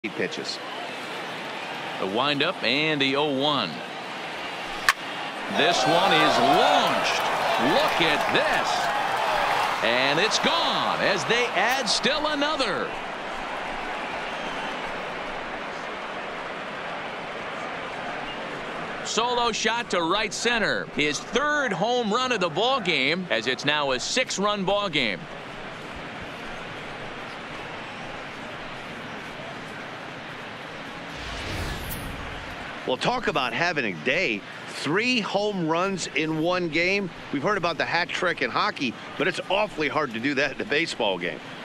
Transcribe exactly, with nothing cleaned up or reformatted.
pitches. The windup and the oh one. This one is launched. Look at this. And it's gone as they add still another. Solo shot to right center. His third home run of the ball game, as it's now a six-run ball game. Well, talk about having a day. Three home runs in one game. We've heard about the hat trick in hockey, but it's awfully hard to do that in a baseball game.